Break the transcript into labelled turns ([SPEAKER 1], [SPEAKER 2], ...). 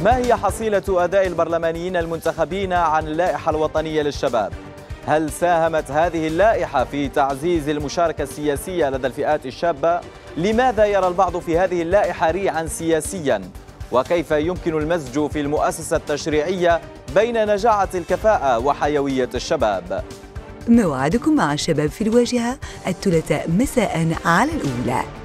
[SPEAKER 1] ما هي حصيلة أداء البرلمانيين المنتخبين عن اللائحة الوطنية للشباب؟ هل ساهمت هذه اللائحة في تعزيز المشاركة السياسية لدى الفئات الشابة؟ لماذا يرى البعض في هذه اللائحة ريعا سياسيا؟ وكيف يمكن المزج في المؤسسة التشريعية بين نجاعة الكفاءة وحيوية الشباب؟
[SPEAKER 2] موعدكم مع الشباب في الواجهة الثلاثاء مساء على الأولى.